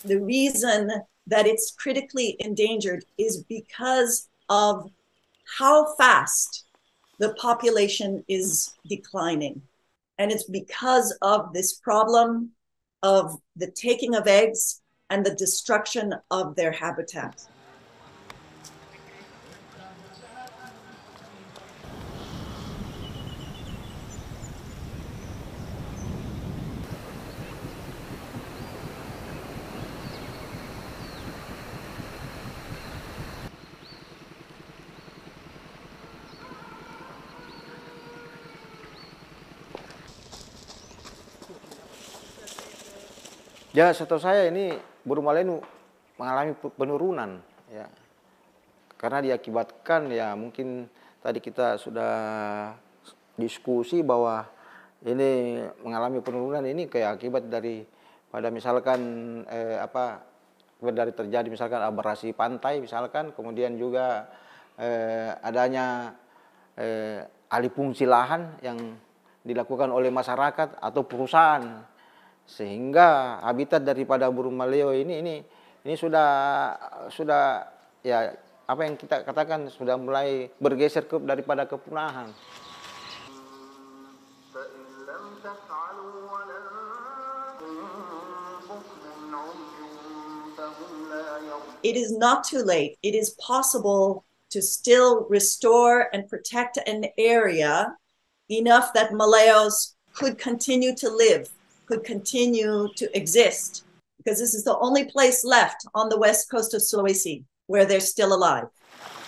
The reason that it's critically endangered is because of how fast the population is declining. And it's because of this problem of the taking of eggs and the destruction of their habitat. Ya, setahu saya ini burung maleo mengalami penurunan, ya, karena diakibatkan ya mungkin tadi kita sudah diskusi bahwa ini mengalami penurunan ini kayak akibat dari pada misalkan dari terjadi misalkan abrasi pantai misalkan, kemudian juga adanya alih fungsi lahan yang dilakukan oleh masyarakat atau perusahaan, sehingga habitat daripada burung maleo ini sudah ya apa yang kita katakan sudah mulai bergeser daripada kepunahan. It is not too late. It is possible to still restore and protect an area enough that Maleos could continue to live, could continue to exist, because this is the only place left on the west coast of Sulawesi where they're still alive.